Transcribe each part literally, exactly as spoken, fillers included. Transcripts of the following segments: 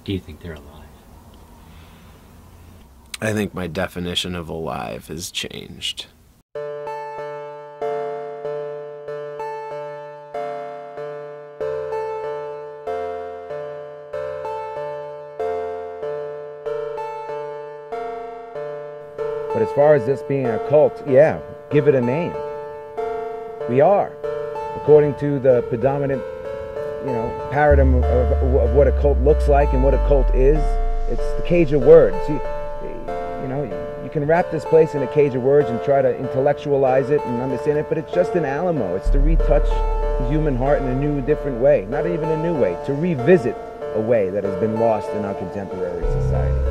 Do you think they're alive? I think my definition of alive has changed. But as far as this being a cult, yeah, give it a name. We are. According to the predominant, you know, paradigm of, of what a cult looks like and what a cult is, it's the cage of words. You, you know, you can wrap this place in a cage of words and try to intellectualize it and understand it, but it's just an Alamo. It's to retouch the human heart in a new, different way. Not even a new way, to revisit a way that has been lost in our contemporary society.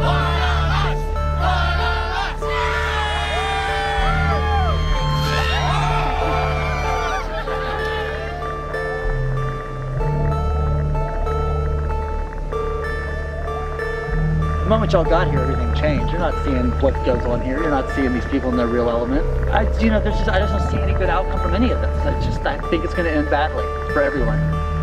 The moment y'all got here, everything changed. You're not seeing what goes on here. You're not seeing these people in their real element. I, you know, there's just, I just don't see any good outcome from any of this. I just, I think it's going to end badly for everyone.